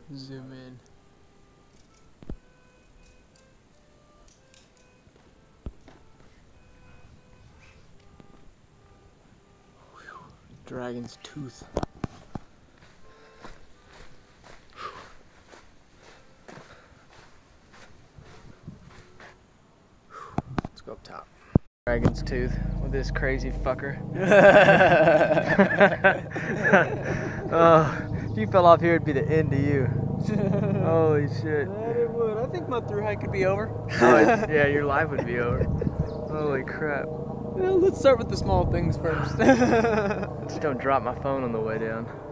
Zoom in. Whew. Dragon's tooth. Let's go up top. Dragon's tooth with this crazy fucker. Oh, if you fell off here, it'd be the end of you. Holy shit. It would. I think my through hike could be over. Oh, yeah, your life would be over. Holy crap. Well, let's start with the small things first. Just don't drop my phone on the way down.